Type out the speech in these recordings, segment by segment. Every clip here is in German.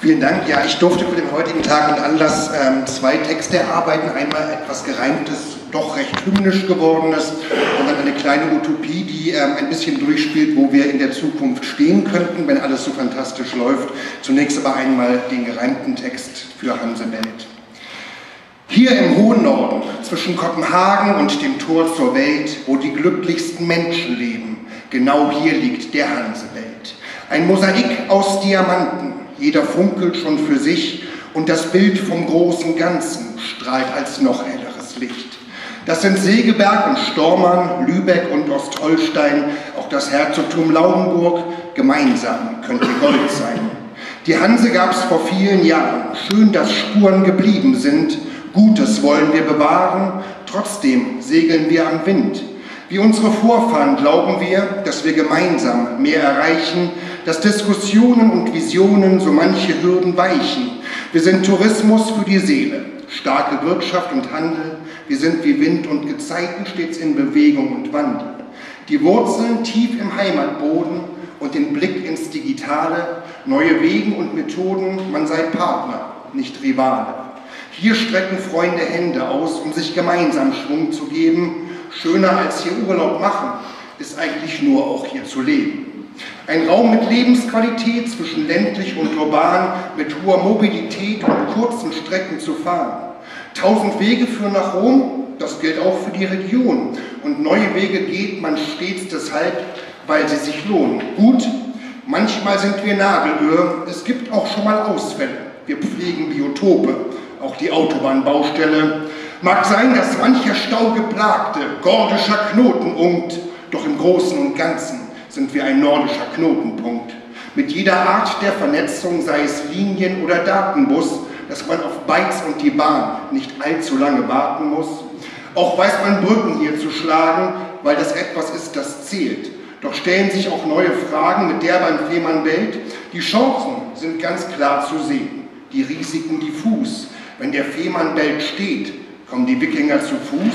Vielen Dank. Ja, ich durfte für den heutigen Tag und Anlass zwei Texte erarbeiten. Einmal etwas Gereimtes, doch recht hymnisch gewordenes und dann eine kleine Utopie, die ein bisschen durchspielt, wo wir in der Zukunft stehen könnten, wenn alles so fantastisch läuft. Zunächst aber einmal den gereimten Text für Hansebelt. Hier im hohen Norden, zwischen Kopenhagen und dem Tor zur Welt, wo die glücklichsten Menschen leben, genau hier liegt der Hansebelt. Ein Mosaik aus Diamanten, jeder funkelt schon für sich und das Bild vom großen Ganzen strahlt als noch helleres Licht. Das sind Segeberg und Stormann, Lübeck und Ostholstein, auch das Herzogtum Lauenburg, gemeinsam könnt ihr Gold sein. Die Hanse gab's vor vielen Jahren, schön, dass Spuren geblieben sind, Gutes wollen wir bewahren, trotzdem segeln wir am Wind. Wie unsere Vorfahren glauben wir, dass wir gemeinsam mehr erreichen, dass Diskussionen und Visionen so manche Hürden weichen. Wir sind Tourismus für die Seele, starke Wirtschaft und Handel. Wir sind wie Wind und Gezeiten stets in Bewegung und Wandel. Die Wurzeln tief im Heimatboden und den Blick ins Digitale, neue Wegen und Methoden, man sei Partner, nicht Rivale. Hier strecken Freunde Hände aus, um sich gemeinsam Schwung zu geben. Schöner als hier Urlaub machen, ist eigentlich nur auch hier zu leben. Ein Raum mit Lebensqualität zwischen ländlich und urban, mit hoher Mobilität und kurzen Strecken zu fahren. 1000 Wege führen nach Rom, das gilt auch für die Region. Und neue Wege geht man stets deshalb, weil sie sich lohnen. Gut, manchmal sind wir Nadelöhr, es gibt auch schon mal Ausfälle. Wir pflegen Biotope, auch die Autobahnbaustelle. Mag sein, dass mancher staugeplagte gordischer Knoten unkt, doch im Großen und Ganzen sind wir ein nordischer Knotenpunkt. Mit jeder Art der Vernetzung, sei es Linien- oder Datenbus, dass man auf Bytes und die Bahn nicht allzu lange warten muss. Auch weiß man Brücken hier zu schlagen, weil das etwas ist, das zählt. Doch stellen sich auch neue Fragen mit der beim Fehmarnbelt. Die Chancen sind ganz klar zu sehen, die Risiken diffus. Wenn der Fehmarnbelt steht, kommen die Wikinger zu Fuß.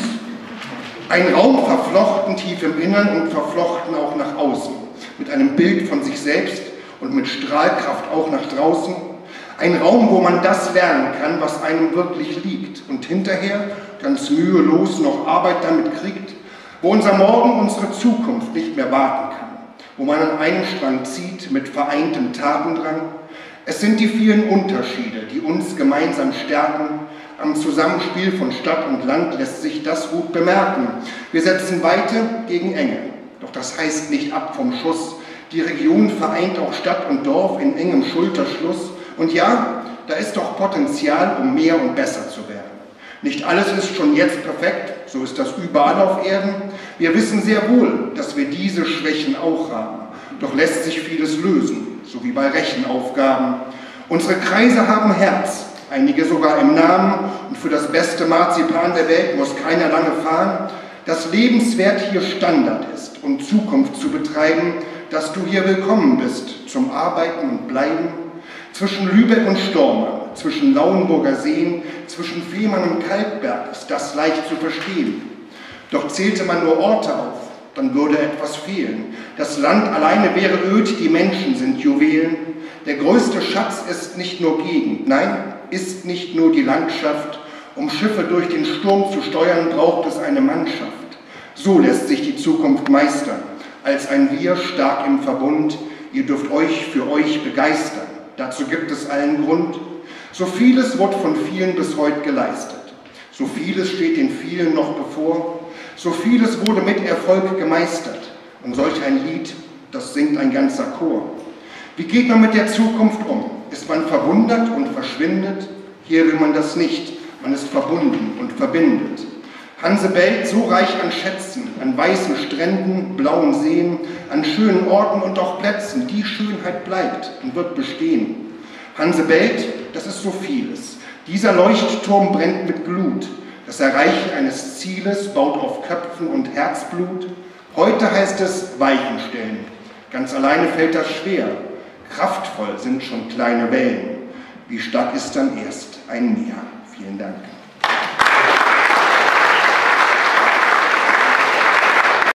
Ein Raum verflochten tief im Innern und verflochten auch nach außen, mit einem Bild von sich selbst und mit Strahlkraft auch nach draußen. Ein Raum, wo man das lernen kann, was einem wirklich liegt und hinterher ganz mühelos noch Arbeit damit kriegt, wo unser Morgen unsere Zukunft nicht mehr warten kann, wo man an einem Strang zieht mit vereintem Tatendrang. Es sind die vielen Unterschiede, die uns gemeinsam stärken. Am Zusammenspiel von Stadt und Land lässt sich das gut bemerken. Wir setzen Weite gegen Enge, doch das heißt nicht ab vom Schuss. Die Region vereint auch Stadt und Dorf in engem Schulterschluss. Und ja, da ist doch Potenzial, um mehr und besser zu werden. Nicht alles ist schon jetzt perfekt, so ist das überall auf Erden. Wir wissen sehr wohl, dass wir diese Schwächen auch haben. Doch lässt sich vieles lösen, so wie bei Rechenaufgaben. Unsere Kreise haben Herz, einige sogar im Namen, und für das beste Marzipan der Welt muss keiner lange fahren. Dass lebenswert hier Standard ist und Zukunft zu betreiben, dass du hier willkommen bist zum Arbeiten und Bleiben. Zwischen Lübeck und Stormann, zwischen Lauenburger Seen, zwischen Fehmarn und Kalkberg ist das leicht zu verstehen. Doch zählte man nur Orte auf, dann würde etwas fehlen. Das Land alleine wäre öd, die Menschen sind Juwelen. Der größte Schatz ist nicht nur Gegend, nein, ist nicht nur die Landschaft. Um Schiffe durch den Sturm zu steuern, braucht es eine Mannschaft. So lässt sich die Zukunft meistern, als ein Wir stark im Verbund. Ihr dürft euch für euch begeistern, dazu gibt es allen Grund. So vieles wird von vielen bis heute geleistet, so vieles steht den vielen noch bevor, so vieles wurde mit Erfolg gemeistert. Und solch ein Lied, das singt ein ganzer Chor. Wie geht man mit der Zukunft um? Ist man verwundert und verschwindet? Hier will man das nicht, man ist verbunden und verbindet. Hansebelt so reich an Schätzen, an weißen Stränden, blauen Seen, an schönen Orten und auch Plätzen, die Schönheit bleibt und wird bestehen. Hansebelt, das ist so vieles. Dieser Leuchtturm brennt mit Glut. Das Erreichen eines Zieles baut auf Köpfen und Herzblut. Heute heißt es Weichen stellen. Ganz alleine fällt das schwer. Kraftvoll sind schon kleine Wellen. Wie stark ist dann erst ein Meer? Vielen Dank.